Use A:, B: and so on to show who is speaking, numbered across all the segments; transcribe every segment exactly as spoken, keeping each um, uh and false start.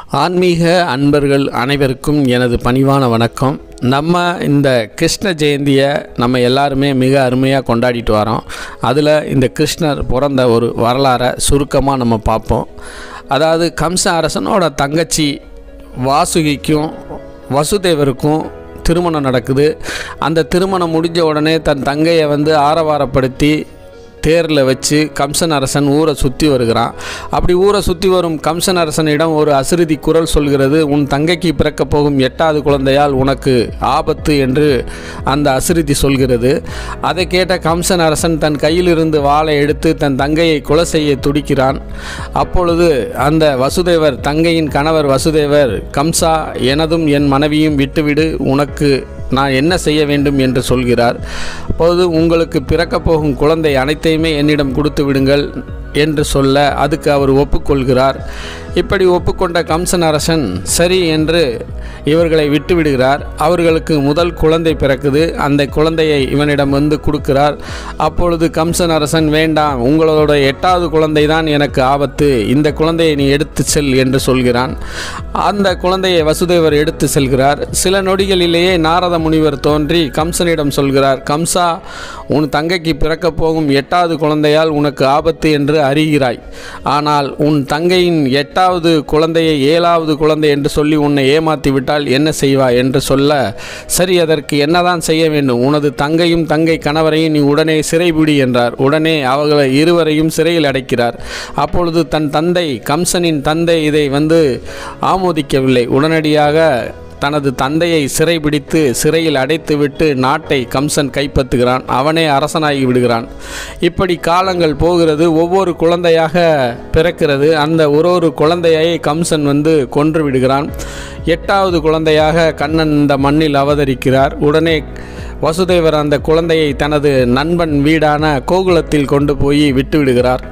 A: ஆன்மீக அன்பர்கள் அனைவருக்கும் எனது பணிவான வணக்கம். நம்ம இந்த கிருஷ்ண ஜெயந்தியை நம்ம எல்லாருமே மிக அருமையாக கொண்டாடிட்டு வரோம். அதில் இந்த கிருஷ்ணர் பிறந்த ஒரு வரலாறை சுருக்கமாக நம்ம பார்ப்போம். அதாவது கம்ச அரசனோட தங்கச்சி வாசுகிக்கும் வசுதேவருக்கும் திருமணம் நடக்குது. அந்த திருமணம் முடிஞ்ச உடனே தன் தங்கையை வந்து ஆரவாரப்படுத்தி தேரில் வச்சு கம்சன் அரசன் ஊரை சுற்றி வருகிறான். அப்படி ஊரை சுற்றி வரும் கம்சன் அரசனிடம் ஒரு அசிறுதி குரல் சொல்கிறது, உன் தங்கைக்கு பிறக்கப் போகும் எட்டாவது குழந்தையால் உனக்கு ஆபத்து என்று அந்த அசிறுதி சொல்கிறது. அதை கேட்ட கம்சன் அரசன் தன் கையிலிருந்து வாளை எடுத்து தன் தங்கையை கொலை செய்ய துடிக்கிறான். அப்பொழுது அந்த வசுதேவர், தங்கையின் கணவர் வசுதேவர், கம்சா, எனதும் என் மனைவியும் விட்டுவிடு, உனக்கு நான் என்ன செய்ய வேண்டும் என்று சொல்கிறார். அப்போது உங்களுக்கு பிறக்கப் போகும் குழந்தை அனைத்தையுமே என்னிடம் கொடுத்து விடுங்கள் என்று சொல்ல அதுக்கு அவர் ஒப்புக்கொள்கிறார். இப்படி ஒப்புக்கொண்ட கம்சன் அரசன் சரி என்று இவர்களை விட்டு விடுகிறார். அவர்களுக்கு முதல் குழந்தை பிறக்குது. அந்த குழந்தையை இவனிடம் வந்து கொடுக்கிறார். அப்பொழுது கம்சன் அரசன், வேண்டாம், உங்களோட எட்டாவது குழந்தை தான் எனக்கு ஆபத்து, இந்த குழந்தையை நீ எடுத்து செல் என்று சொல்கிறான். அந்த குழந்தையை வசுதேவர் எடுத்து செல்கிறார். சில நொடிகளிலேயே நாரத முனிவர் தோன்றி கம்சனிடம் சொல்கிறார், கம்சா, உன் தங்கைக்கு பிறக்கப் போகும் எட்டாவது குழந்தையால் உனக்கு ஆபத்து என்று அறிகிறாய். ஆனால் உன் தங்கையின் எட்டாவது குழந்தையை ஏழாவது குழந்தை என்று சொல்லி உன்னை ஏமாற்றி விட்டால் என்ன செய்வாய் என்று சொல்ல, சரி, அதற்கு என்னதான் செய்ய வேண்டும், உனது தங்கையும் தங்கை கணவரையும் நீ உடனே சிறைபிடி என்றார். உடனே அவர்களை இருவரையும் சிறையில் அடைக்கிறார். அப்பொழுது தன் தந்தை, கம்சனின் தந்தை, இதை வந்து ஆமோதிக்கவில்லை. உடனடியாக தனது தந்தையை சிறைபிடித்து சிறையில் அடைத்துவிட்டு நாட்டை கம்சன் கைப்பற்றுகிறான். அவனே அரசனாகி விடுகிறான். இப்படி காலங்கள் போகிறது. ஒவ்வொரு குழந்தையாக பிறக்கிறது. அந்த ஒரு ஒரு குழந்தையை கம்சன் வந்து கொன்று விடுகிறான். எட்டாவது குழந்தையாக கண்ணன் இந்த மண்ணில் அவதரிக்கிறார். உடனே வசுதேவர் அந்த குழந்தையை தனது நண்பன் வீடான கோகுலத்தில் கொண்டு போய் விட்டு விடுகிறார்.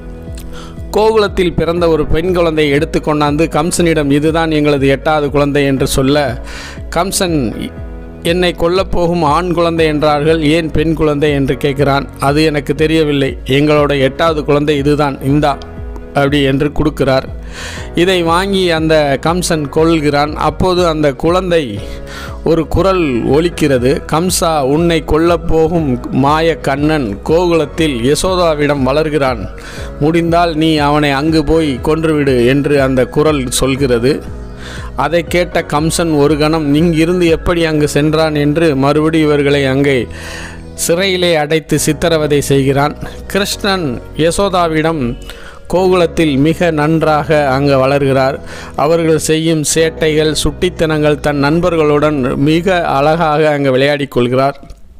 A: கோகுலத்தில் பிறந்த ஒரு பெண் குழந்தையை எடுத்து கொண்டாந்து கம்சனிடம், இதுதான் எங்களது எட்டாவது குழந்தை என்று சொல்ல, கம்சன், என்னை கொல்லப்போகும் ஆண் குழந்தை என்றார்கள், ஏன் பெண் குழந்தை என்று கேட்கிறான். அது எனக்கு தெரியவில்லை, எங்களோட எட்டாவது குழந்தை இதுதான், இந்தா அப்படி என்று கொடுக்கிறார். இதை வாங்கி அந்த கம்சன் கொள்கிறான். அப்போது அந்த குழந்தை ஒரு குரல் ஒலிக்கிறது, கம்சா, உன்னை கொல்லப்போகும் மாய கண்ணன் கோகுலத்தில் யசோதாவிடம் வளர்கிறான், முடிந்தால் நீ அவனை அங்கு போய் கொன்றுவிடு என்று அந்த குரல் சொல்கிறது. அதை கேட்ட கம்சன் ஒரு கணம் இங்கிருந்து எப்படி அங்கு சென்றான் என்று மறுபடி இவர்களை அங்கே சிறையிலே அடைத்து சித்திரவதை செய்கிறான். கிருஷ்ணன் யசோதாவிடம் கோகுலத்தில் மிக நன்றாக அங்கு வளர்கிறார். அவர்கள் செய்யும் சேட்டைகள், சுட்டித்தனங்கள், தன் நண்பர்களுடன் மிக அழகாக அங்கு விளையாடி கொள்கிறார்.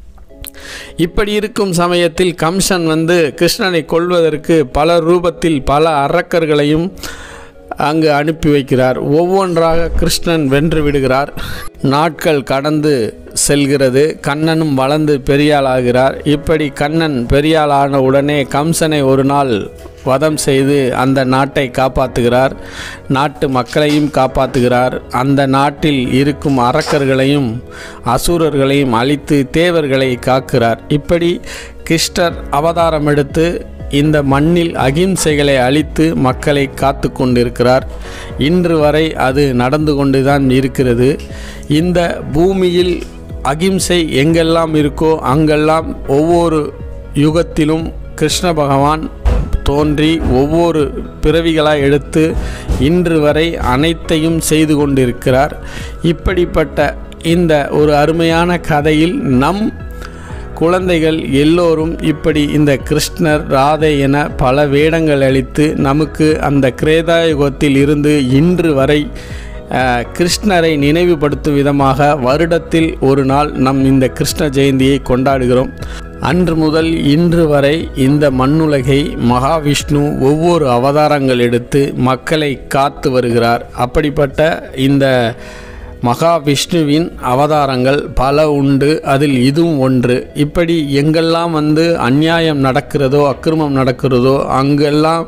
A: இப்படி இருக்கும் சமயத்தில் கம்சன் வந்து கிருஷ்ணனை கொல்வதற்கு பல ரூபத்தில் பல அரக்கர்களையும் அங்கு அனுப்பி வைக்கிறார். ஒவ்வொன்றாக கிருஷ்ணன் வென்று விடுகிறார். நாட்கள் கடந்து செல்கிறது. கண்ணனும் வளர்ந்து பெரியாளாகிறார். இப்படி கண்ணன் பெரியாளான உடனே கம்சனை ஒரு நாள் வதம் செய்து அந்த நாட்டை காப்பாற்றுகிறார். நாட்டு மக்களையும் காப்பாற்றுகிறார். அந்த நாட்டில் இருக்கும் அரக்கர்களையும் அசுரர்களையும் அழித்து தேவர்களை காக்கிறார். இப்படி கிருஷ்ணர் அவதாரம் எடுத்து இந்த மண்ணில் அகிம்சைகளை அழித்து மக்களை காத்து கொண்டிருக்கிறார். இன்று வரை அது நடந்து கொண்டுதான் இருக்கிறது. இந்த பூமியில் அகிம்சை எங்கெல்லாம் இருக்கோ அங்கெல்லாம் ஒவ்வொரு யுகத்திலும் கிருஷ்ண பகவான் தோன்றி ஒவ்வொரு பிறவிகளாய் எடுத்து இன்று வரை அனைத்தையும் செய்து கொண்டிருக்கிறார். இப்படிப்பட்ட இந்த ஒரு அருமையான கதையில் நம் குழந்தைகள் எல்லோரும் இப்படி இந்த கிருஷ்ணர், ராதை என பல வேடங்கள் அளித்து நமக்கு அந்த கிரேதாயுகத்தில் இருந்து இன்று வரை கிருஷ்ணரை நினைவுபடுத்தும் விதமாக வருடத்தில் ஒரு நாள் நம் இந்த கிருஷ்ண ஜெயந்தியை கொண்டாடுகிறோம். அன்று முதல் இன்று வரை இந்த மண்ணுலகை மகாவிஷ்ணு ஒவ்வொரு அவதாரங்கள் எடுத்து மக்களை காத்து வருகிறார். அப்படிப்பட்ட இந்த மகாவிஷ்ணுவின் அவதாரங்கள் பல உண்டு. அதில் இதுவும் ஒன்று. இப்படி எங்கெல்லாம் வந்து அநியாயம் நடக்கிறதோ, அக்கிரமம் நடக்கிறதோ, அங்கெல்லாம்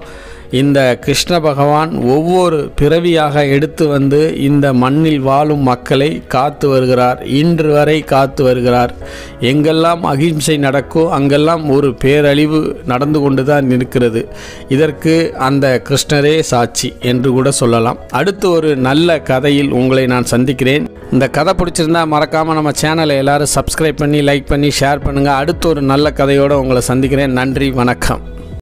A: இந்த கிருஷ்ண பகவான் ஒவ்வொரு பிறவியாக எடுத்து வந்து இந்த மண்ணில் வாழும் மக்களை காத்து வருகிறார். இன்று வரை காத்து வருகிறார். எங்கெல்லாம் அகிம்சை நடக்கோ அங்கெல்லாம் ஒரு பேரழிவு நடந்து கொண்டு தான் இருக்கிறது. இதற்கு அந்த கிருஷ்ணரே சாட்சி என்று கூட சொல்லலாம். அடுத்து ஒரு நல்ல கதையில் உங்களை நான் சந்திக்கிறேன். இந்த கதை பிடிச்சிருந்தா மறக்காமல் நம்ம சேனலை எல்லாரும் சப்ஸ்கிரைப் பண்ணி லைக் பண்ணி ஷேர் பண்ணுங்கள். அடுத்து ஒரு நல்ல கதையோடு உங்களை சந்திக்கிறேன். நன்றி, வணக்கம்.